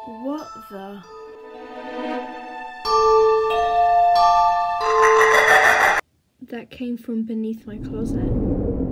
What the? That came from beneath my closet.